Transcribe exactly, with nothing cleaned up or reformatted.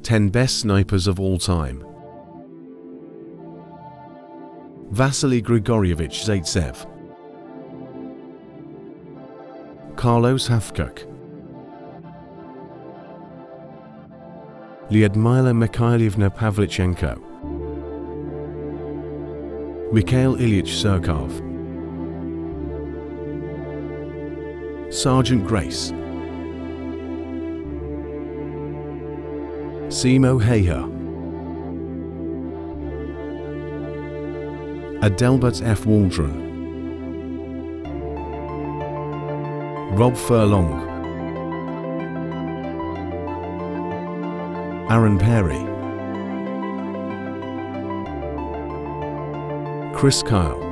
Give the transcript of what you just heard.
ten Best Snipers of All Time. Vasily Grigoryevich Zaitsev, Carlos Hathcock, Lyudmila Mikhailovna Pavlichenko, Mikhail Ilyich Surkov, Sergeant Grace, Simo Hayha, Adelbert F. Waldron, Rob Furlong, Aaron Perry, Chris Kyle,